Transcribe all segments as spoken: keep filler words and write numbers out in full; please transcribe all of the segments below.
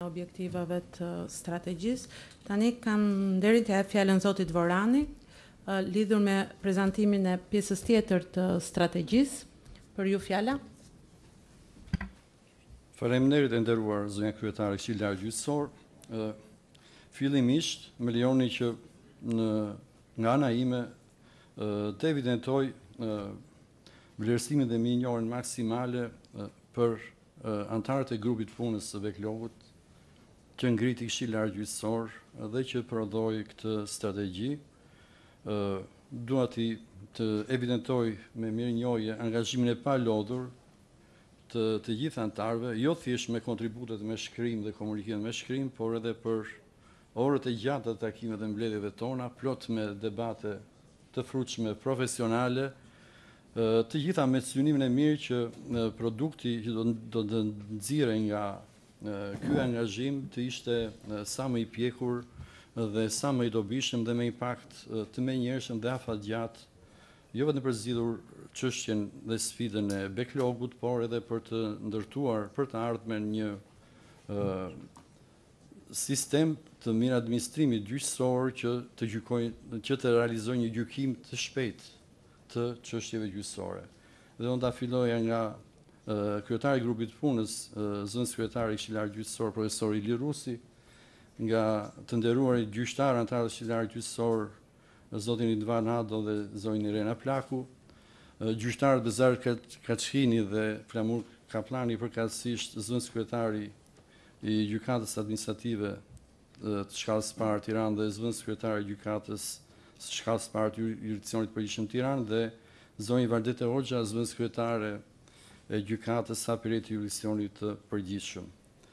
objektivave të strategjisë. Tani kam nderin të jap fjalën zotit Vorani, uh, lidhur me prezantimin e pjesës tjetër të strategjisë. Për ju fjala. Faleminderit e nderuar zonja kryetare Këshillar Gjyqësor. Uh, fillimisht më lejoni që në nga ana ime uh, të evidentoj uh, vlerësimin dhe mirënjohjen maksimale uh, për uh, antarët e grupit punës së backlogut që ngriti Këshillar Gjyqësor dhe që prodhoi këtë strategji. Uh, dua ti të evidentoj me mirënjohje angazhimin e palodhur të të gjithë antarëve, jo thjesht me kontributet me shkrim dhe komunikim me shkrim, por edhe për orët e gjata të takimeve dhe mbledhjeve tona, plot me debate të frutshme profesionale, të gjitha me synimin e mirë që produkti që do të nxirrej nga ky angazhim të ishte sa më i pjekur dhe sa më i dobishëm dhe me impakt të menjëhershëm dhe afatgjatë, jo vetëm për zgjidhur çështjen dhe sfidën e backlogut, por edhe për të ndërtuar për të ardhmen një uh, sistem të mirë administrimit gjyqësor që të gjykojë, që të realizojë një gjykim të shpejtë të çështjeve gjyqësore. Dhe unë ta filloja nga uh, kryetari i grupit punës, uh, zëvendës kryetari i Këshillar Gjyqësor, profesor Ili Rusi, nga të nderuarit gjyqtar antarë të Këshillarit Gjyqësor, zotin Idvan Hado dhe zonjën Irena Plaku, gjyqtarët Bezar Kaçhini dhe Flamur Kaplani, përkatësisht zëvendës kryetari i gjykatës administrative të shkallës së parë Tiranë dhe zëvendës kryetari i gjykatës së shkallës së parë të jurisdiksionit përgjithshëm Tiranë dhe zonjë Valdete Hoxha, zëvendës kryetare e gjykatës së apellit të jurisdiksionit të përgjithshëm.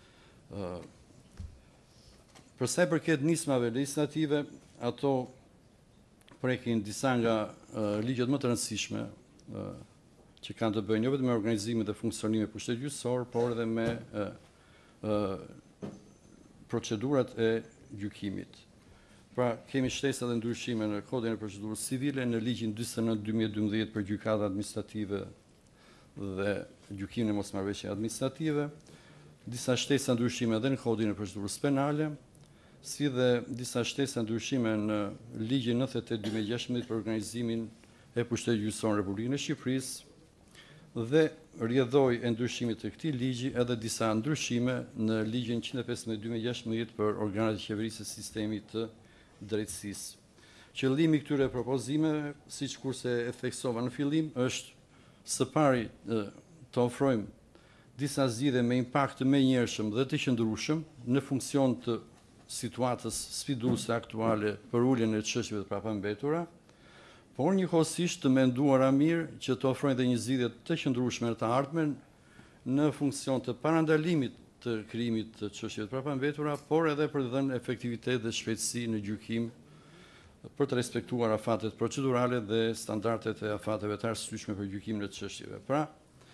Për sa i përket nismave legislative, ato prekin disa nga uh, ligjet më të rëndësishme uh, që kanë të bëjnë jo vetëm me organizimin dhe funksionimin e pushtetit gjyqësor, por edhe me uh, uh, procedurat e gjykimit. Pra, kemi shtesa dhe ndryshime në Kodin e Procedurës Civile, në ligjin dyzet e nëntë duemilat e dymbëdhjetë për gjykatat administrative dhe gjykimin e mosmarrëveshjeve administrative, disa shtesa ndryshime edhe në Kodin e Procedurës Penale, si dhe disa shtesa ndryshime në ligjin nëntëdhjetë e tetë duemilat e gjashtëmbëdhjetë për organizimin e pushtetit gjyqësor në Republikën e Shqipërisë dhe rrjedhoi e ndryshimit të këtij ligji edhe disa ndryshime në ligjin njëzet e pesëmbëdhjetë duemilat e gjashtëmbëdhjetë për organet e qeverisë së sistemit të drejtësisë. Qëllimi i këtyre propozimeve, siç kurse e theksova në fillim, është së pari të ofrojmë disa zgjidhje me impakt të menjëhershëm dhe të qëndrueshëm në funksion të situatës sfiduese aktuale për uljen e çështjeve të prapambetura, por njëkohësisht të menduara mirë që të ofrojnë dhe një zgjidhje të qëndrueshme të ardhmen në funksion të parandalimit të krijimit të çështjeve të prapambetura, por edhe për të dhënë efektivitet dhe shpejtësi në gjykim për të respektuar afatet procedurale dhe standardet e afateve të arsyeshme për gjykimin e çështjeve. Pra,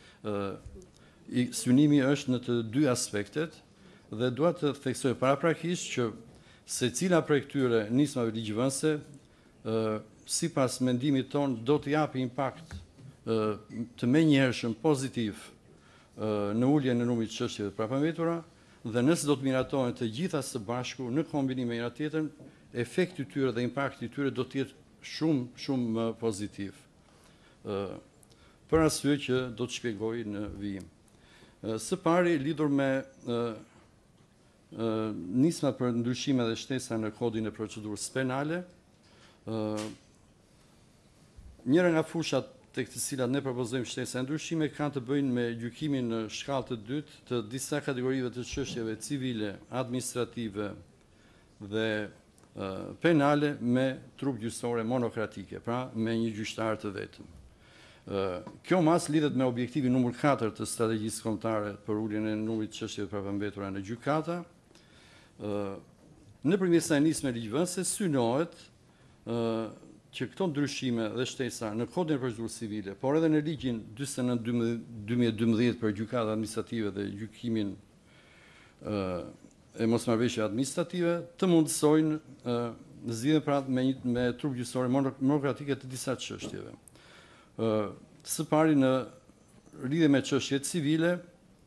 i synimi është në të dy aspektet, dhe dua të theksoj paraprakisht që secila prej këtyre nismave ligjvënëse, sipas mendimit ton, do të japë impakt të menjëhershëm pozitiv në uljen e numrit të çështjeve të prapambetura dhe nëse do të miratohen të gjitha së bashku në kombinim me njëra tjetrën, efekti i tyre dhe impakti i tyre do të jetë shumë shumë më pozitiv. Për arsye që do të shpjegoj në vijim. Së pari lidhur me Uh, nisma për ndryshime dhe shtesa në Kodin e Procedurës Penale. Uh, njëra nga fushat tek të cilat ne propozojmë shtesa e ndryshime kanë të bëjnë me gjykimin në shkallë të dytë të disa kategorive të çështjeve civile, administrative dhe uh, penale me trup gjyqësore monokratike, pra me një gjyqtar të vetëm. Uh, kjo mas lidhet me objektivin numër katër të strategjisë kombëtare për uljen e numrit të çështjeve të prapambetura në gjykata. Në përmes kësaj nisme ligjvënëse synohet uh, që këto ndryshime dhe shtesa në Kodin e Procedurës Civile, por edhe në ligjin dyzet e nëntë duemilat e dymbëdhjetë për gjykatat administrative dhe gjykimin uh, e mosmarrëveshjeve administrative, të mundësojnë uh, zgjidhjen pra me me trup gjyqësore monokratike të disa çështjeve. Uh, së pari në lidhje me çështjet civile,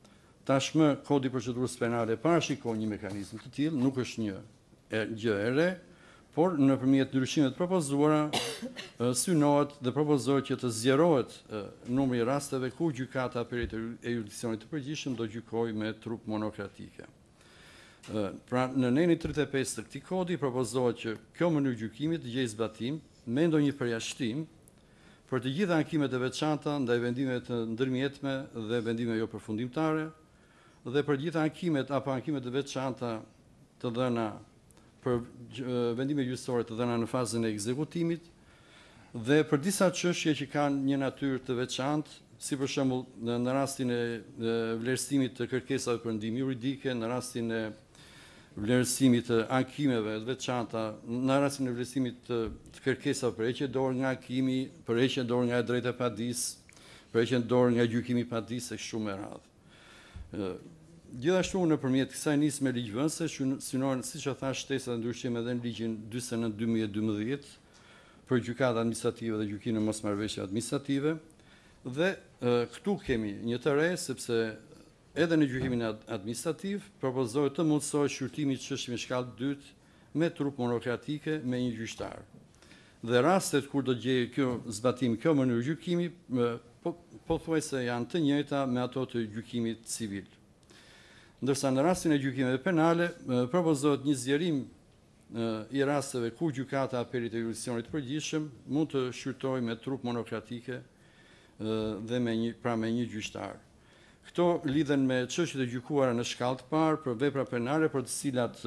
tashmë kodi i procedurës penale parashikon një mekanizëm të tillë, nuk është një e, gjë e re, por nëpërmjet ndryshimeve të propozuara synohet dhe propozohet që të zgjerohet numri i rasteve ku gjykata apelit e jurisdiksionit të përgjithshëm do gjykojë me trup monokratike. Pra, në nenin tridhjetë e pesë të këtij kodi propozohet që kjo mënyrë gjykimi të gjejë zbatim me ndonjë përjashtim për të gjitha ankimet e veçanta ndaj vendimeve të ndërmjetme dhe vendimeve jo përfundimtare dhe për gjitha ankimet apo ankimet e veçanta të dhëna për vendime gjyqësore të dhëna në fazën e ekzekutimit dhe për disa çështje që kanë një natyrë të veçantë, si për shembull në, në rastin e vlerësimit të kërkesave për ndihmë juridike, në rastin e vlerësimit të ankimeve të veçanta, në rastin e vlerësimit të, të kërkesave për heqje dorë nga ankimi, për heqje dorë nga e drejta e padisë, për heqje dorë nga gjykimi i padisë e kështu me radhë. Gjithashtu nëpërmjet kësaj nisme ligjvënëse synohen, siç e thash, shtesat e ndryshime edhe në ligjin dyzet e nëntë dy mijë e dymbëdhjetë për gjykatë administrative dhe gjykimin e mosmarrëveshjeve administrative dhe e, këtu kemi një të re sepse edhe në gjykimin administrativ propozohet të mundësohet shqyrtimi i çështjeve në shkallë të dytë me trup monokratike me një gjyqtar. Dhe rastet kur do gjejë kjo zbatim, kjo mënyrë gjykimi, po, pothuajse janë të njëjta me ato të gjykimit civil. Ndërsa në rastin e gjykimeve penale, propozohet një zgjerim i rasteve ku gjykata e apelit e jurisdiksionit të përgjithshëm mund të shqyrtojë me trup monokratike dhe me një, pra me një gjyqtar. Këto lidhen me çështjet e gjykuara në shkallë të parë për vepra penale për të cilat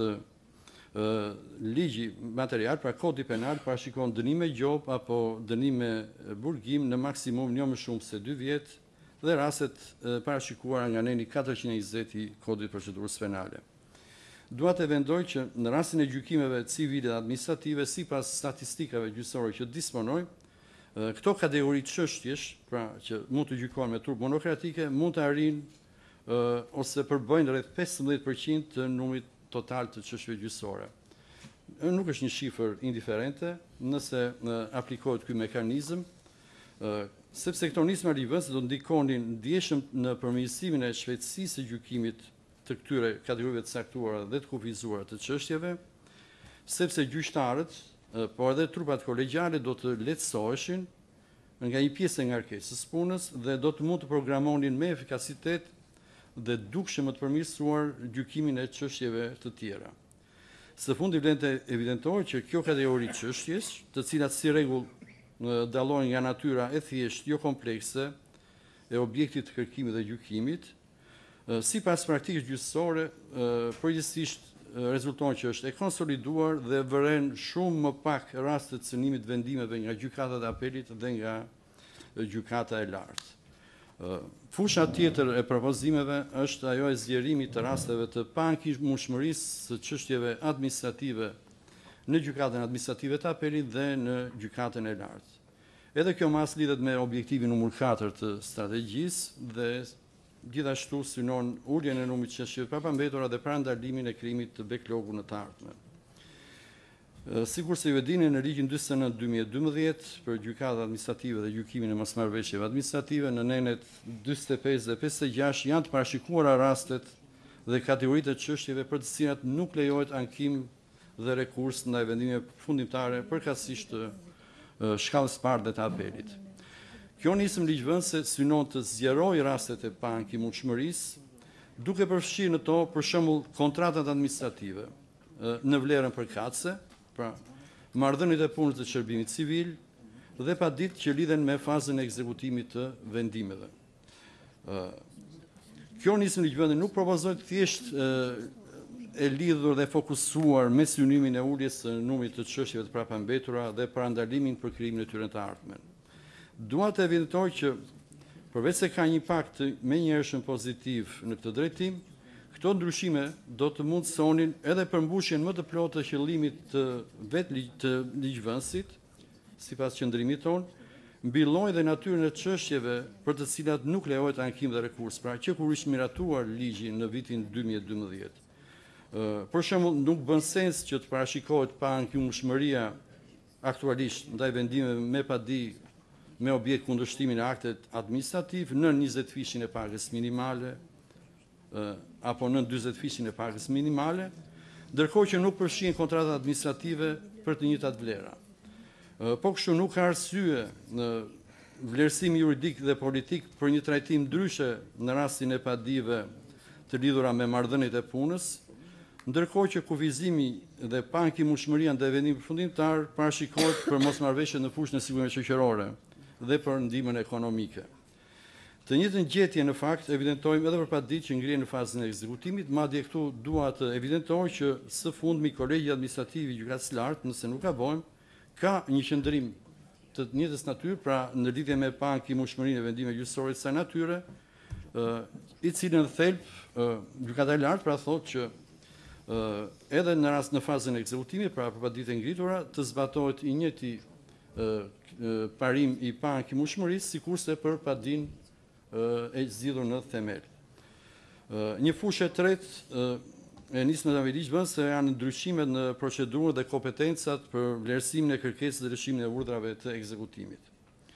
ligji material, pra kodi penal, parashikon dënime gjop apo dënime burgim në maksimum jo më shumë se dy vjet dhe rastet parashikuara nga neni katërqind e njëzet i kodit procedurës penale. Dua të vendoj që në rastin e gjykimeve civile dhe administrative, sipas statistikave gjyqësore që disponoj, këto kategori çështjesh, pra që mund të gjykohen me trup monokratike, mund të arrijnë ose përbëjnë rreth pesëmbëdhjetë përqind të numrit total të çështjeve gjyqësore. Nuk është një shifër indiferente nëse aplikohet ky mekanizëm, sepse këto nisma ligjvënëse do ndikonin ndjeshëm në përmirësimin e shpejtësisë së gjykimit të këtyre kategorive të caktuara dhe të kufizuara të çështjeve, sepse gjyqtarët, por edhe trupat kolegjiale do të lehtësoheshin nga një pjesë e ngarkesës punës dhe do të mund të programonin me efikasitet dhe dukshëm të përmirësuar gjykimin e çështjeve të tjera. Së fundi vlen të evidentohet që kjo kategori çështjes, të cilat si rregull dallojnë nga natyra e thjeshtë, jo komplekse, e objektit të kërkimit dhe gjykimit, sipas praktikës gjyqësore, përgjithsisht rezulton që është e konsoliduar dhe vëren shumë më pak raste të cënimit vendimeve nga gjykata e apelit dhe nga gjykata e lartë. Fusha tjetër e propozimeve është ajo e zgjerimit të rasteve të paankimueshmërisë së çështjeve administrative në gjykatën administrative të apelit dhe në gjykatën e lartë. Edhe kjo mas lidhet me objektivin numër katër të strategjisë dhe gjithashtu synon uljen e numrit të çështjeve papambetura dhe parandalimin e krijimit të backlogu në të ardhmen. Sikur se ju e dini, në ligjin dyzet e nëntë dy mijë e dymbëdhjetë për gjykatat administrative dhe gjykimin e mosmarrëveshjeve administrative, në nenet dyzet e pesë dhe pesëdhjetë e gjashtë janë të parashikuara rastet dhe kategoritë e çështjeve për të cilat nuk lejohet ankim dhe rekurs ndaj vendimeve fundimtare përkatësisht të shkallës parë dhe të apelit. Kjo nismë ligjvënëse synon të zgjerojë rastet e paankimueshmërisë, duke përfshirë në to për shembull kontratat administrative në vlerën përkatëse, pra marrëdhëniet e punës të shërbimit civil dhe paditë që lidhen me fazën e ekzekutimit të vendimeve. Kjo nismë ligjvënëse nuk propozohet thjesht e lidhur dhe fokusuar me synimin e uljes së numrit të çështjeve të prapambetura dhe parandalimin për krijimin e tyre të ardhmen. Dua të evidentoj që përveç se ka një impakt menjëhershëm pozitiv në këtë drejtim, këto ndryshime do të mundësonin edhe përmbushjen më të plotë të qëllimit të vetë të ligjvënësit, sipas qëndrimit tonë, mbi llojin dhe natyrën e çështjeve për të cilat nuk lejohet ankim dhe rekurs, pra që kur ishte miratuar ligji në vitin dy mijë e dymbëdhjetë. Për shembull, nuk bën sens që të parashikohet paankimueshmëria aktualisht ndaj vendimeve me padi me objekt kundërshtimin e aktit administrativ në njëzet fishin e pagës minimale, apo nën dyzet fishin e pagës minimale, ndërkohë që nuk përfshin kontratat administrative për të njëjtat vlera. Po kështu nuk ka arsye në vlerësimi juridik dhe politik për një trajtim ndryshe në rastin e padive të lidhura me marrëdhëniet e punës, ndërkohë që kufizimi dhe pankimueshmëria ndaj vendimit përfundimtar parashikohet për mosmarrëveshje në fushën e sigurimeve shoqërore dhe për ndihmën ekonomike. Të njëjtën gjetje në fakt evidentojmë edhe për padit që ngrihen në fazën e ekzekutimit, madje këtu dua të evidentoj që së fundmi kolegji administrativ i gjykatës së lartë, nëse nuk gabojmë, ka një qëndrim të njëjtës natyrë, pra në lidhje me pankimueshmërinë e vendimeve gjyqësore të kësaj natyre, i cili në thelb gjykata e lartë pra thotë që edhe në rast në fazën e ekzekutimit, pra për paditë e ngritura, të zbatohet i njëjti parim i pankimueshmërisë, sikurse për padin e zgjidhur në themel. Një fushë e tretë e nismë nga ligj bën se janë ndryshimet në procedurën dhe kompetencat për vlerësimin e kërkesës dhe lëshimin e urdhrave të ekzekutimit.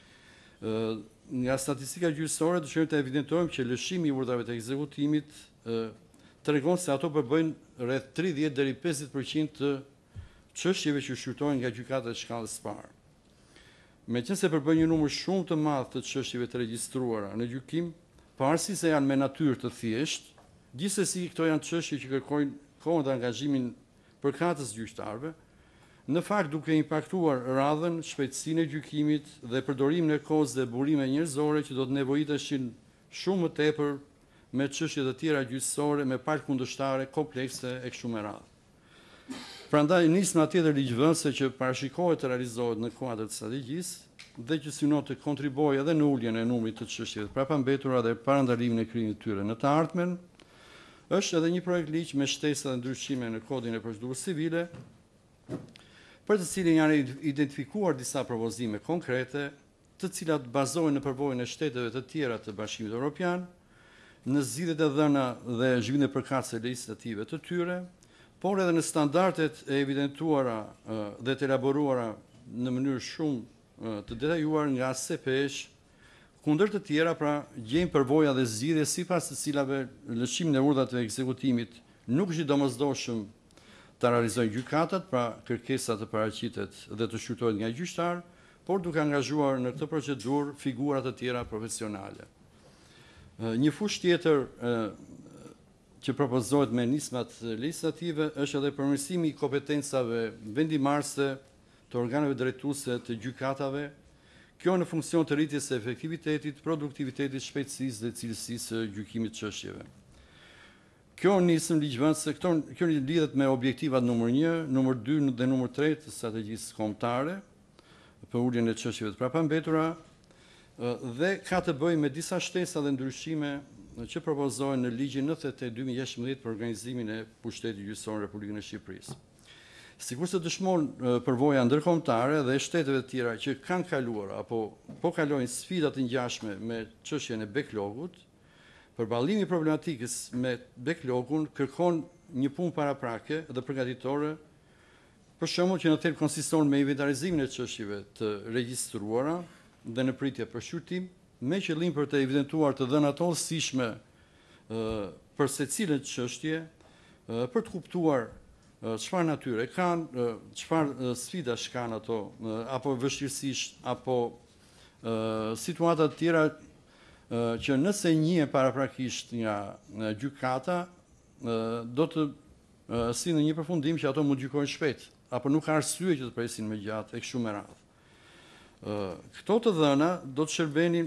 Nga statistika gjyqësore dëshirojmë të evidentojmë që lëshimi i urdhrave të ekzekutimit tregon se ato përbëjnë rreth tridhjetë deri pesëdhjetë përqind të çështjeve që shqyrtohen nga gjykata e shkallës së parë. Meqense përbëjnë një numër shumë të madh të çështjeve të regjistruara në gjykim, pavarësisht se janë me natyrë të thjeshtë, gjithsesi këto janë çështje që kërkojnë kohë dhe angazhimin përkatës gjyqtarëve, në fakt duke impaktuar radhën, shpejtësinë e gjykimit dhe përdorimin e kohës dhe burime njerëzore që do të nevojiteshin shumë më tepër me çështje të tjera gjyqësore me palë kundërshtare komplekse e kështu me radhë. Prandaj nisma tjetër ligjvënëse që parashikohet të realizohet në kuadër të strategjisë dhe që synon të kontribuojë edhe në uljen e numrit të çështjeve të prapambetura dhe parandalimin e krijimit të tyre në të ardhmen, është edhe një projekt ligj me shtesa dhe ndryshime në kodin e procedurës civile, për të cilin janë identifikuar disa propozime konkrete, të cilat bazohen në përvojën e shteteve të tjera të Bashkimit Evropian, në zgjidhjet e dhëna dhe zhvillimin e përkatëse legjislative të tyre, por edhe në standardet e evidentuara dhe të elaboruara në mënyrë shumë të detajuar nga S P S, kundër të tjera pra gjejmë përvoja dhe zgjidhje sipas të cilave lëshimin e urdhrave të ekzekutimit nuk është i domosdoshëm ta realizojnë gjykatat, pra kërkesa të paraqitet dhe të shqyrtohet nga gjyqtar, por duke angazhuar në këtë procedurë figura të tjera profesionale. Një fushë tjetër që propozohet me nismat legjislative është edhe përmirësimi i kompetencave vendimarrëse të organeve drejtuese të gjykatave, kjo në funksion të rritjes së efektivitetit, produktivitetit, shpejtësisë dhe cilësisë së gjykimit të çështjeve. Kjo nisëm ligjvënëse, kjo lidhet me objektivat numër një, numër dy dhe numër tre të strategjisë kombëtare për uljen e çështjeve të prapambetura dhe ka të bëjë me disa shtesa dhe ndryshime që propozohen në ligjin njëzet e tetë dy mijë e gjashtëmbëdhjetë për organizimin e pushtetit gjyqësor në Republikën e Shqipërisë. Sikurse dëshmon përvoja ndërkombëtare dhe shteteve të tjera që kanë kaluar apo po kalojnë sfida të ngjashme me çështjen e backlogut, përballimi i problematikës me backlogun kërkon një punë paraprake dhe përgatitore, për shembull që në thelb konsiston me inventarizimin e çështjeve të regjistruara dhe në pritje për shqyrtim, me qëllim për të evidentuar të dhënat ato rëndësishme për secilën çështje, për të kuptuar çfarë natyre kanë, çfarë sfidash kanë ato, apo vështirësish, apo situata të tjera që nëse njihen paraprakisht nga gjykata, do të sillen në një përfundim që ato mund gjykojnë shpejt, apo nuk ka arsye që të presin më gjatë e kështu me radhë. Këto të dhëna do të shërbenin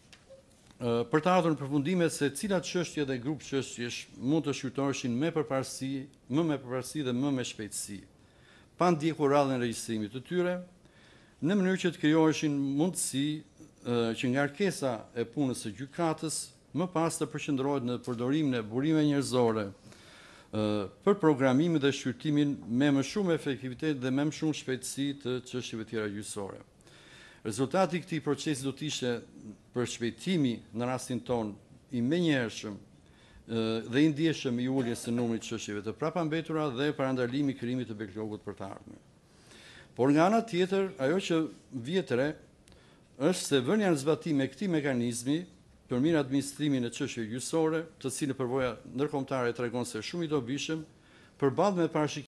për të ardhur në përfundime se cilat çështje dhe grup çështjesh mund të shqyrtoheshin me përparësi, më me përparësi dhe më me shpejtësi, pa ndjekur radhën e regjistrimit të tyre, në mënyrë që të krijoheshin mundësi që nga kërkesa e punës së gjykatës më pas të përqendrohet në përdorimin e burimeve njerëzore për programimin dhe shqyrtimin me më shumë efektivitet dhe me më shumë shpejtësi të çështjeve tjera gjyqësore. Rezultati i këtij procesi do të ishte për shpejtimi në rastin ton i menjëhershëm dhe i ndjeshëm i uljes së numrit të çështjeve të prapambetura dhe parandalimi i krijimit të backlogut për të ardhmen. Por nga ana tjetër, ajo që vjet re është se vënia në zbatim e këtij mekanizmi për mirë administrimin e çështjeve gjyqësore, të cilën përvoja ndërkombëtare tregon se shumë i dobishëm, përballë me parashikimin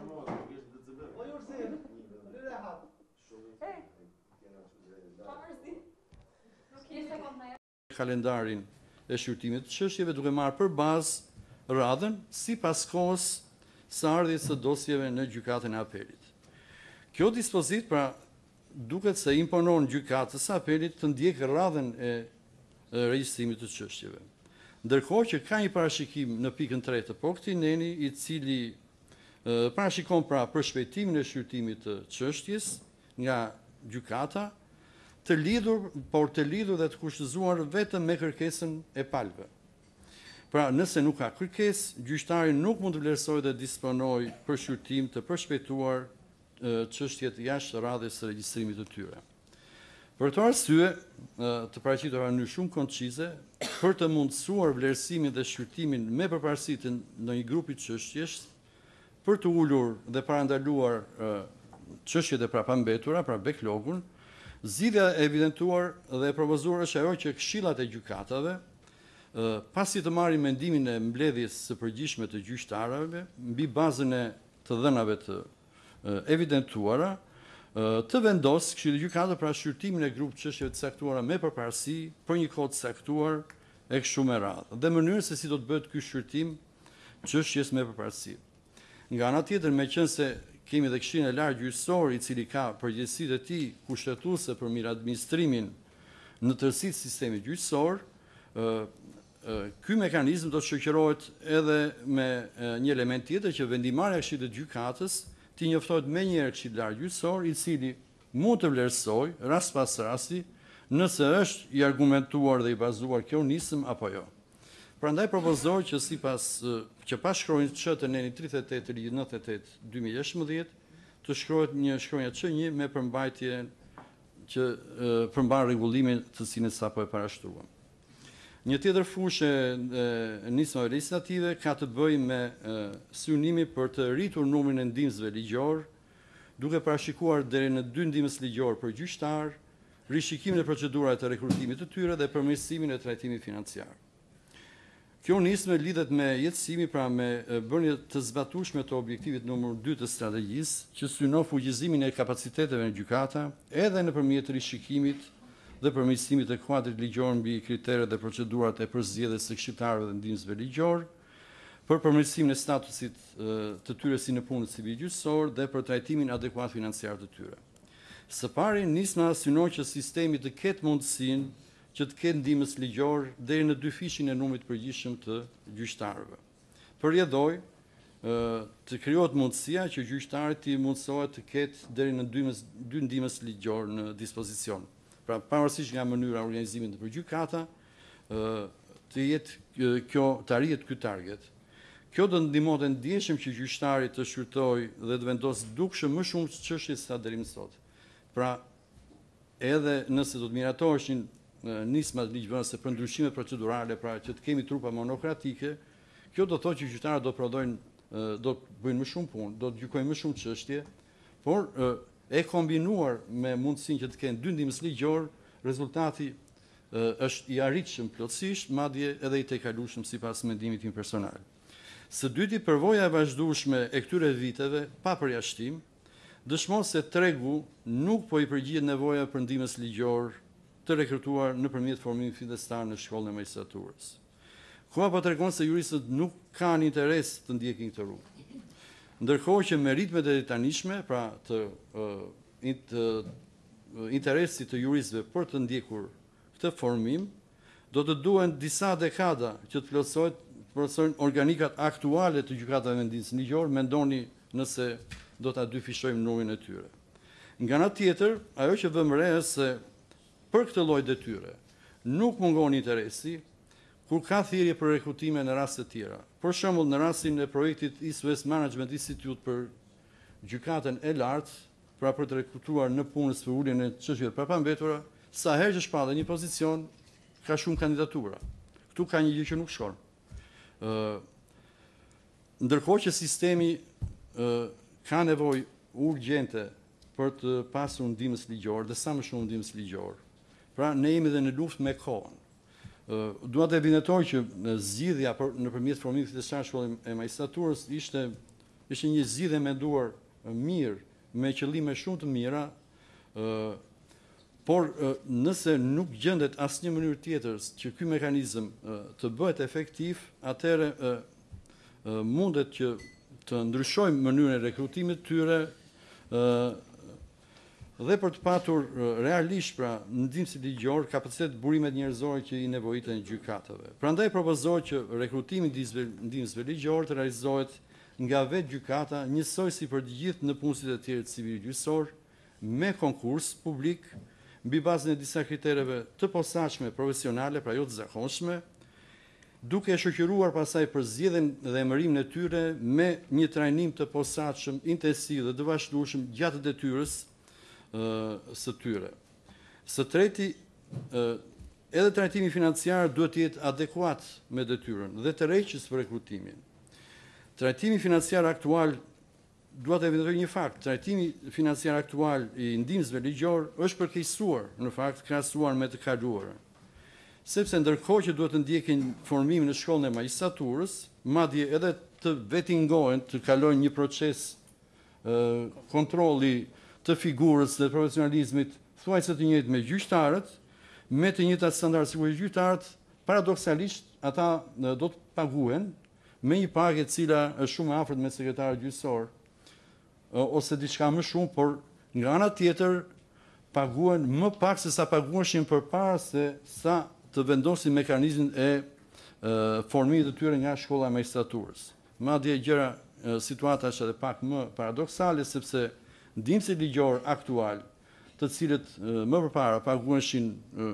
kalendarin e shqyrtimit të çështjeve, duke marrë për bazë radhën sipas kohës së ardhjes së dosjeve në gjykatën e apelit. Kjo dispozit pra duket se imponon gjykatës së apelit të ndjekë radhën e regjistrimit të çështjeve. Ndërkohë që ka një parashikim në pikën tre të po këtij neni, i cili e, parashikon pra përshpejtimin e shqyrtimit të çështjes nga gjykata, të lidhur, por të lidhur dhe të kushtëzuar vetëm me kërkesën e palëve. Pra, nëse nuk ka kërkesë, gjyqtari nuk mund të vlerësojë dhe disponojë për shqyrtim të përshpejtuar çështjet jashtë radhës së regjistrimit të tyre. Për këtë arsye, të paraqitura në mënyrë shumë koncize, për të mundësuar vlerësimin dhe shqyrtimin me përparësi të ndonjë grupi çështjesh, për të ulur dhe parandaluar çështjet e prapambetura, pra backlogun, zgjidhja e evidentuar dhe e propozuar është ajo që këshillat e gjykatave, pasi të marrin mendimin e mbledhjes së përgjithshme të gjyqtarëve mbi bazën e të dhënave të evidentuara, të vendosë Këshilli i Gjykatave pra shqyrtimin e grupit çështjeve të caktuara me përparësi për një kohë të caktuar e kështu me radhë, dhe mënyrën se si do të bëhet ky shqyrtim çështjes me përparësi. Nga ana tjetër, meqense kemi dhe Këshillin e Lartë Gjyqësor, i cili ka përgjegjësitë e tij kushtetuese për mirë administrimin në tërësi të sistemit gjyqësor, ky mekanizëm do të shoqërohet edhe me një element tjetër që vendimarrja e Këshillit të Gjykatës ti njoftohet me njëherë Këshilli i Lartë Gjyqësor, i cili mund të vlerësoj rast pas rasti nëse është i argumentuar dhe i bazuar kjo nisëm apo jo. Prandaj propozoj që sipas që pas shkronjës Ç të neni tridhjetë e tetë të ligjit nëntëdhjetë e tetë dy mijë e gjashtëmbëdhjetë të shkrohet një shkronja Ç një me përmbajtje që përmban rregullimin të cilin sapo e parashtruam. Një tjetër fushë e nismave legislative ka të bëjë me synimin për të rritur numrin e ndihmësve ligjor, duke parashikuar deri në dy ndihmës ligjor për gjyqtar, rishikimin e procedurave të rekrutimit të tyre dhe përmirësimin e trajtimit financiar. Kjo nismë lidhet me jetësimi, pra me bërje të zbatueshme të objektivit numër dy të strategjisë, që synon fuqizimin e kapaciteteve në gjykata, edhe nëpërmjet rishikimit dhe përmirësimit e kuadrit ligjor mbi kriteret dhe procedurat e përzgjedhjes së këshilltarëve dhe ndihmësve ligjor, për përmirësimin e statusit të tyre si në punët civil gjyqësor dhe për trajtimin adekuat financiar të tyre. Së pari, nisma synon që sistemi të ketë mundësinë që të ketë ndihmës ligjor deri në dy fishin e numrit përgjithshëm të gjyqtarëve. Përjedhoj të krijohet mundësia që gjyqtari të mundësohet të ketë deri në dy ndihmës ligjor në dispozicion. Pra, pavarësisht nga mënyra e organizimit për gjykata, të jetë kjo të arrihet ky target. Kjo do ndihmonte ndjeshëm që gjyqtari të shqyrtojë dhe të vendosë dukshëm më shumë çështje se sa deri më sot. Pra, edhe nëse do të miratoheshin nismat ligjvënëse për ndryshime procedurale, pra që të kemi trupa monokratike, kjo do thotë që gjyqtarët do prodhojnë, do të bëjnë më shumë punë, do të gjykojnë më shumë çështje, por e kombinuar me mundësinë që të kenë dy ndihmës ligjor, rezultati është i arritshëm plotësisht, madje edhe i tejkalueshëm sipas mendimit tim personal. Së dyti, përvoja e vazhdueshme e këtyre viteve, pa përjashtim, dëshmon se tregu nuk po i përgjigjet nevoja për ndihmës ligjor të rekrutuar nëpërmjet formimit fitestar në shkollën e magjistraturës. Koha po tregon se juristët nuk kanë interes të ndjekin këtë rrugë. Ndërkohë që me ritmet e tanishme, pra të, të interesit të juristëve për të ndjekur këtë formim, do të duhen disa dekada që të plotësojnë organikat aktuale të gjykatave me ndihmës ligjor, mendoni nëse do ta dyfishojmë numrin e tyre. Nga ana tjetër, ajo që vëmë re është se për këtë lloj detyre nuk mungon interesi kur ka thirrje për rekrutime në raste të tjera. Për shembull, në rastin e projektit East West Management Institute për gjykatën e lartë, pra për të rekrutuar në punës për uljen e çështjeve prapambetura, sa herë që shpallet një pozicion, ka shumë kandidatura. Ktu ka një gjë që nuk shkon. Ë ndërkohë që sistemi ë ka nevojë urgjente për të pasur ndihmës ligjor dhe sa më shumë ndihmës ligjor. Pra ne jemi edhe në luftë me kohën. Dua të evidentoj që zgjidhja nëpërmjet formimit të shkollës e magjistraturës ishte ishte një zgjidhje e menduar mirë, me qëllime shumë të mira, por nëse nuk gjendet asnjë mënyrë tjetër që ky mekanizëm të bëhet efektiv, atëherë mundet që të ndryshojmë mënyrën e rekrutimit të tyre dhe për të patur realisht pra ndihmësi ligjor kapacitet burimet njerëzore që i nevojiten gjykatave. Prandaj propozoj që rekrutimi i ndihmësve ligjor të realizohet nga vetë gjykata, njësoj si për të gjithë në punësit e tjerë të civilit gjyqësor, me konkurs publik, mbi bazën e disa kritereve të posaçme profesionale, pra jo të zakonshme, duke e shoqëruar pasaj për zgjedhjen dhe emërimin e tyre me një trajnim të posaçëm, intensiv dhe të vazhdueshëm gjatë detyrës së tyre. Së treti, edhe trajtimi financiar duhet të jetë adekuat me detyrën dhe të rreqës për rekrutimin. Trajtimi financiar aktual, dua të evidentoj një fakt, trajtimi financiar aktual i ndihmësve ligjor është përkeqësuar në fakt krahasuar me të kaluarën. Sepse ndërkohë që duhet të ndjekin formimin në shkollën e magjistraturës, madje edhe të vettingohen, të kalojnë një proces kontrolli të figurës dhe profesionalizmit thuajse të njëjtë me gjyqtarët, me të njëjtat standarde si gjyqtarët, paradoksalisht ata do të paguhen me një pagë e cila është shumë e afërt me sekretarët gjyqësor, ose diçka më shumë, por nga ana tjetër paguhen më pak se sa paguheshin përpara se sa të vendosin mekanizmin e formimit të tyre nga shkolla e magjistraturës. Madje gjëra situata është edhe pak më paradoksale, sepse ndihmësit ligjor aktual, të cilët më përpara paguheshin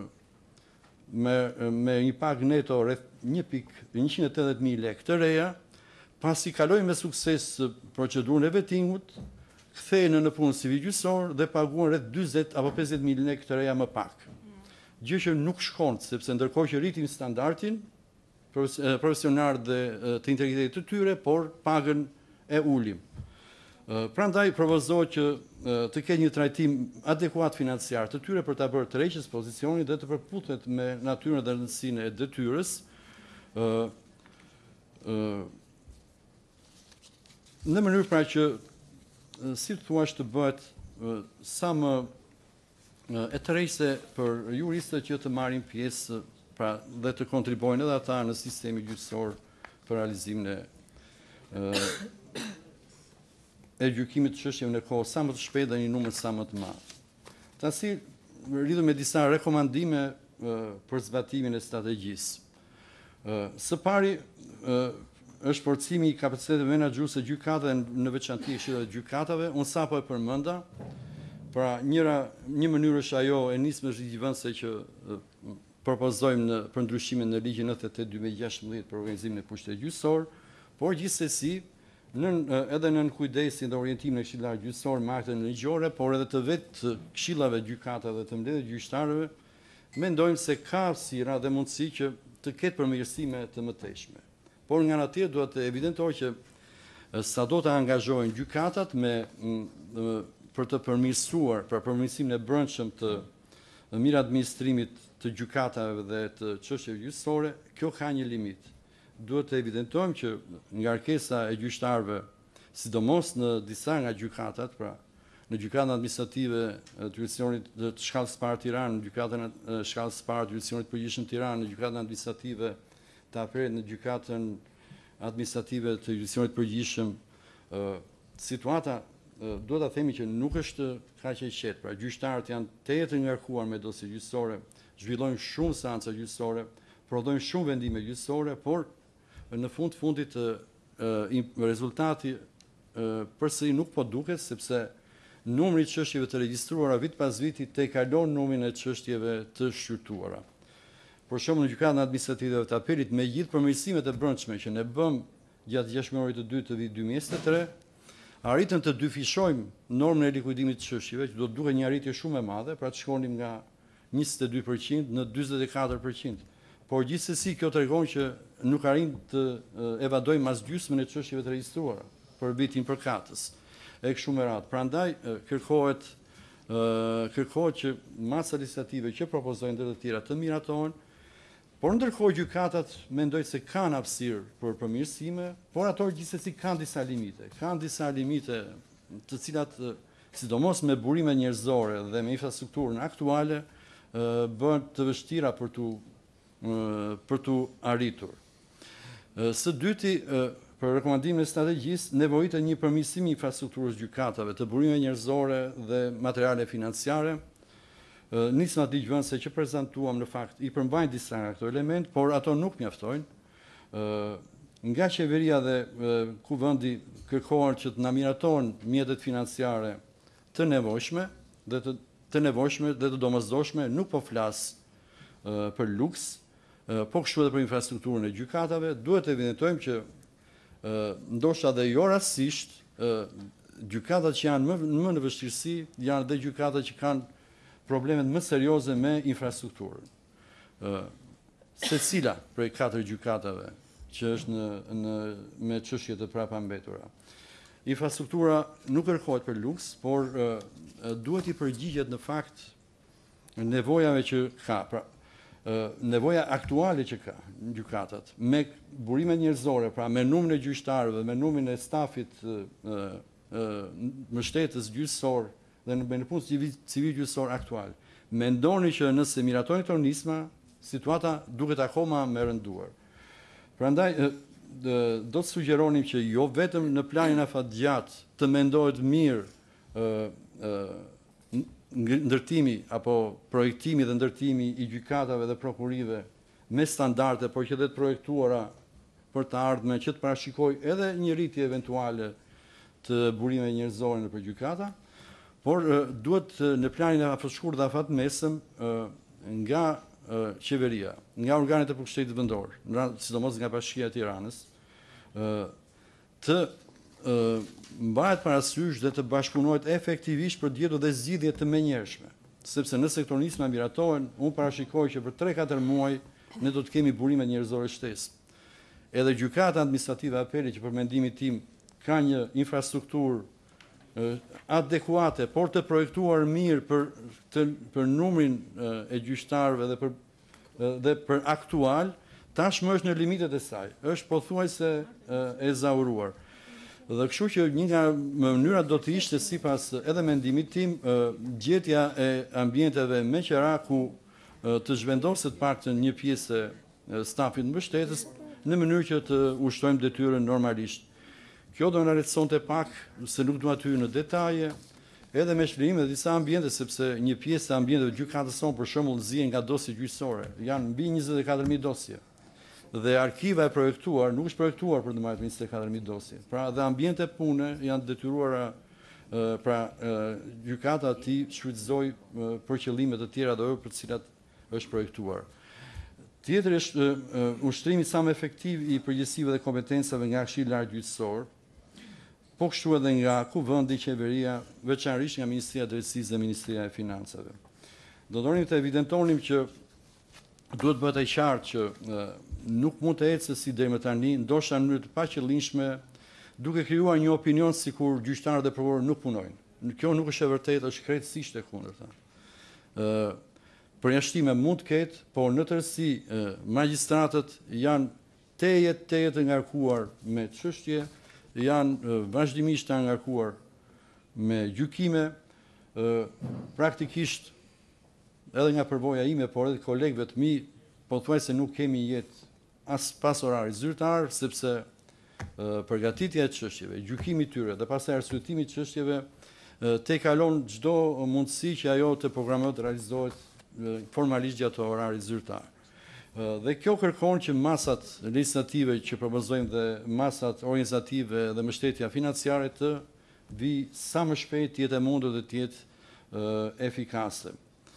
me me një pagë neto rreth një pikë njëqind e tetëdhjetë mijë lekë të reja, pasi kalojnë me sukses procedurën e vettingut, kthehen në punë civil gjyqësor dhe paguhen rreth dyzet apo pesëdhjetë mijë lekë të reja më pak. Gjë që nuk shkon, sepse ndërkohë që rritim standardin profesional dhe të integritetit të tyre, por pagën e ulim. Prandaj propozoj që të ketë një trajtim adekuat financiar të tyre për ta bërë të rreqës pozicionin dhe të përputhet me natyrën dhe rëndësinë e detyrës. Në mënyrë pra që si të thuash të bëhet sa më e tërheqëse për juristët që të marrin pjesë pra dhe të kontribuojnë edhe ata në sistemi gjyqësor për realizimin e e gjykimit të çështjeve në kohë sa më të shpejtë dhe një numër sa më të madh. Tasi lidhur me disa rekomandime për zbatimin e strategjisë. Së pari është forcimi i kapaciteteve menaxhuese gjykatave, në veçantë këshillat e gjykatave. Unë sapo e përmenda, pra njëra një mënyrë është ajo e nismës ligjvënëse që propozojmë në për ndryshimin në ligjin nëntëdhjetë e tetë dy mijë e gjashtëmbëdhjetë për organizimin e pushtetit gjyqësor, por gjithsesi Nën, edhe në kujdesin dhe orientimin e këshillarëve gjyqësor me akte ligjore, por edhe të vetë këshillave gjykatave dhe të mbledhjes gjyqtarëve, mendojmë se ka hapësira dhe mundësi që të ketë përmirësime të mëtejshme. Por nga ana tjetër duhet të evidentoj që sado të angazhohen gjykatat me për të përmirësuar, për përmirësimin e brendshëm të mirë administrimit të gjykatave dhe të çështjeve gjyqësore, kjo ka një limit. Duhet të evidentojmë që ngarkesa e gjyqtarëve, sidomos në disa nga gjykatat, pra në gjykatën administrative të jurisdiksionit të shkallës së parë Tiranë, në gjykatën e shkallës së parë të jurisdiksionit të përgjithshëm Tiranë, në gjykatën administrative të Aperit, në gjykatën administrative të jurisdiksionit të përgjithshëm, situata duhet ta themi që nuk është kaq e qetë. Pra gjyqtarët janë të jetë ngarkuar me dosje gjyqësore, zhvillojnë shumë seanca gjyqësore, prodhojnë shumë vendime gjyqësore, por në fund fundit rezultati përsëri nuk po duket, sepse numri i çështjeve të regjistruara vit pas viti te kalon numrin e çështjeve të shqyrtuara. Për shembull, në gjykatën administrative të Apelit, me gjithë përmirësimet e brendshme që ne bëm gjatë gjashtëmërorit të dytë të vitit dy mijë e njëzet e tre, arritëm të dyfishojmë normën e likuidimit të çështjeve, që do të duket një arritje shumë e madhe, pra të shkonim nga njëzet e dy përqind në dyzet e katër përqind. Por gjithsesi kjo tregon që nuk arrin të evadojmë mas gjysmën e çështjeve të regjistruara për vitin përkatës. E kështu me radhë. Prandaj kërkohet kërkohet që masa legislative që propozojnë ndër të tjera të miratohen, Por ndërkohë gjykatat mendoj se kanë hapësirë për përmirësime, por ato gjithsesi kanë disa limite. Kanë disa limite të cilat, sidomos me burime njerëzore dhe me infrastrukturën aktuale, bën të vështira për tu për tu arritur. Së dyti, për rekomandimin e strategjisë, nevojitet një përmirësim i infrastrukturës gjykatave, të burime njerëzore dhe materiale financiare. Nisma ligjvënëse që prezantuam në fakt i përmbajnë disa nga këto element, por ato nuk mjaftojnë. Nga qeveria dhe kuvendi kërkohen që të na miratohen mjetet financiare të nevojshme dhe të, të nevojshme dhe të domosdoshme, nuk po flas për luks, po kështu edhe për infrastrukturën e gjykatave. Duhet të evidentojmë që ndoshta dhe jo rastësisht gjykatat që janë më, më në vështirësi janë dhe gjykatat që kanë problemet më serioze me infrastrukturën. Secila prej katër gjykatave që është në, në, me çështje të prapambetura. Infrastruktura nuk kërkohet për luks, por duhet i përgjigjet në fakt nevojave që ka. Pra, nevoja aktuale që ka në gjykatat, me burimet njerëzore, pra me numrin e gjyqtarëve, me numrin e stafit mbështetës gjyqësor dhe në në punë civil gjyqësor aktual. Mendoni që nëse miratojnë këto nisma, situata duket akoma me rënduar. Prandaj do të sugjeronim që jo vetëm në planin afatgjat të mendohet mirë ndërtimi apo projektimi dhe ndërtimi i gjykatave dhe prokurive me standarde, por që dhe të projektuara për të ardhme që të parashikoj edhe një rritje eventuale të burime njerëzore në për gjykata, por duhet në planin e afërshkur dhe afatmesëm nga qeveria, nga organet e pushtetit vendor, sidomos nga Bashkia e Tiranës, të mbahet parasysh dhe të bashkëpunohet efektivisht për të gjetur dhe zgjidhje të menjëhershme. Sepse nëse këto nisma miratohen, unë parashikoj që për tre katër muaj ne do të kemi burime njerëzore shtesë. Edhe gjykata administrative apeli që për mendimin tim ka një infrastrukturë adekuate, por të projektuar mirë për, të, për numrin e gjyqtarëve dhe për, dhe për aktual, tashmë është në limitet e saj, është pothuajse e zauruar. Dhe kështu që një nga mënyrat do të ishte sipas edhe mendimit tim, gjetja e ambienteve me qera ku të zhvendoset paktën një pjesë e stafit mbështetës në mënyrë që të ushtrojmë detyrën normalisht. Kjo do në lehtësonte pak, se nuk do aty në detaje, edhe me shpërime dhe disa ambiente, sepse një pjesë e ambienteve gjykatës sonë për shembull zihen nga dosje gjyqësore, janë mbi njëzet e katër mijë dosje. Dhe arkiva e projektuar nuk është projektuar për të marrë njëzet e katër mijë dosje. Pra dhe ambiente pune janë detyruara pra gjykata ti shfrytëzoj për qëllime të tjera dhe për të cilat është projektuar. Tjetër është ushtrimi sa më efektiv i përgjegjësive dhe kompetencave nga Këshilli Lart Gjyqësor, po kështu edhe nga kuvendi, qeveria, veçanërisht nga Ministria e Drejtësisë dhe Ministria e Financave. Do donim të evidentonim që duhet bëhet e qartë që nuk mund të ecë si deri më tani, ndoshta në mënyrë të paqëllimshme, duke krijuar një opinion sikur gjyqtarët dhe prokurorët nuk punojnë. Kjo nuk është e vërtetë, është krejtësisht e kundërta. Ë Përjashtime mund të ketë, por në tërësi magjistratët janë tejet tejet të ngarkuar me çështje, janë vazhdimisht të ngarkuar me gjykime, praktikisht edhe nga përvoja ime, por edhe kolegëve të mi, pothuajse nuk kemi jetë as pas orarit zyrtar, sepse përgatitja e çështjeve, gjykimi i tyre dhe pastaj arsyetimi i çështjeve te kalon çdo mundësi që ajo të programohet, realizohet formalisht gjatë orarit zyrtar. Dhe kjo kërkon që masat legislative që propozojmë dhe masat organizative dhe mbështetja financiare të vi sa më shpejt, të jetë e mundur dhe të jetë efikase.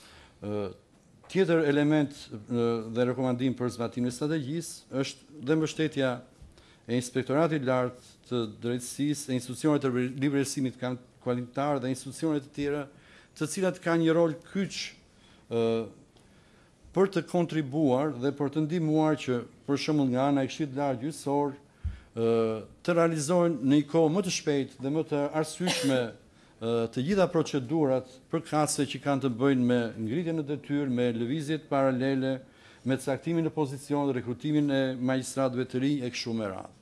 Tjetër element dhe rekomandim për zbatimin e strategjisë është dhe mbështetja e Inspektoratit Lart të Drejtësisë, e institucioneve të livërësimit kualitar dhe institucione të tjera, të cilat kanë një rol kyç për të kontribuar dhe për të ndihmuar që për shembull nga ana e Këshillit Lart Gjyqësor të realizohen në një kohë më të shpejtë dhe më të arsyeshme të gjitha procedurat përkatëse që kanë të bëjnë me ngritjen në detyrë, me lëvizjet paralele, me caktimin e pozicionit, rekrutimin e magjistratëve të rinj e kështu me radhë.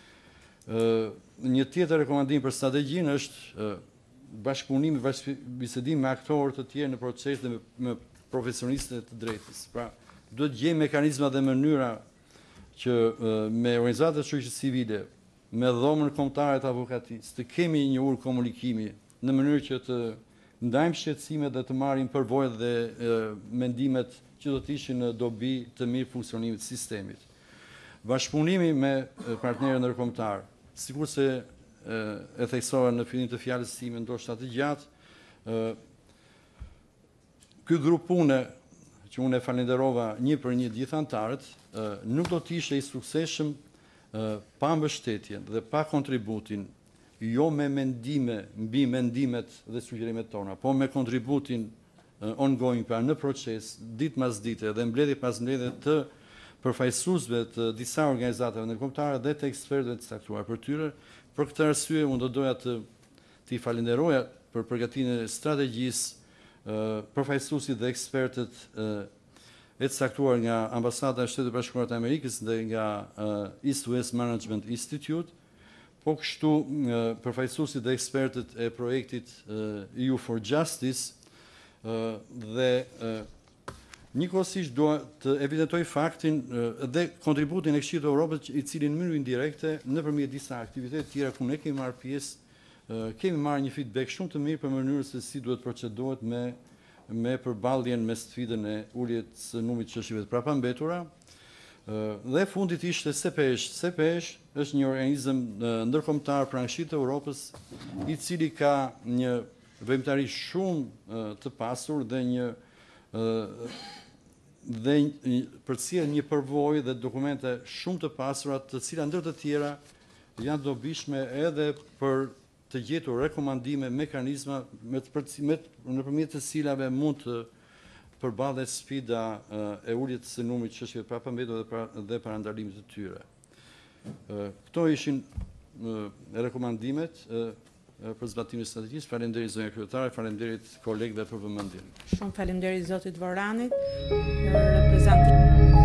Një tjetër rekomandim për strategjinë është bashkëpunimi, bashkëbisedim me aktorë të tjerë në proces dhe me profesionistët të drejtës. Pra, duhet gjejmë mekanizma dhe mënyra që me organizatat shoqërisë civile, me dhomën kombëtare të avokatisë, të kemi një urë komunikimi në mënyrë që të ndajmë shqetësimet dhe të marrim përvojë dhe mendimet që do të ishin në dobi të mirë funksionimit të sistemit. Bashkëpunimi me partnerët ndërkombëtar, sikur se e theksova në fillim të fjalës time ndoshta të gjatë, ky grup pune që unë e falenderova një për një gjithë anëtarët, nuk do të ishte i suksesshëm pa mbështetjen dhe pa kontributin, jo me mendime mbi mendimet dhe sugjerimet tona, po me kontributin ongoing, pra në proces, ditë mas dite dhe mbledhje pas mbledhje të përfaqësuesve të disa organizatave ndërkombëtare dhe të ekspertëve të caktuar për tyre. Për këtë arsye unë do doja të t'i falenderoja për përgatitjen e strategjisë, përfaqësuesit dhe ekspertët e caktuar nga Ambasada e Shtetit Bashkuar të Amerikës dhe nga East West Management Institute, po kështu përfaqësuesit dhe ekspertët e projektit E U for Justice dhe njëkohësisht dua të evidentoj faktin dhe kontributin e Këshillit të Evropës, i cili në mënyrë indirekte nëpërmjet disa aktivitete të tjera ku ne kemi marrë pjesë, kemi marrë një feedback shumë të mirë për mënyrën se si duhet procedohet me me përballjen me sfidën e uljes së numrit të çështjeve të prapambetura. Dhe fundit ishte C P E S H. C P E S H është një organizëm ndërkombëtar pranë Këshillit të Evropës, i cili ka një veprimtari shumë të pasur dhe një dhe përcjell një përvojë dhe dokumente shumë të pasura, të cilat ndër të tjera janë dobishme edhe për të gjetur rekomandime, mekanizma nëpërmjet të cilave mund të përballet sfida e uljes së numrit të çështjeve prapambetura dhe parandalimit të tyre. Këto ishin rekomandimet për zbatimin e strategjisë. Faleminderit zonja kryetare, faleminderit kolegëve për vëmendjen. Shumë faleminderit zotit Voranit për prezantimin.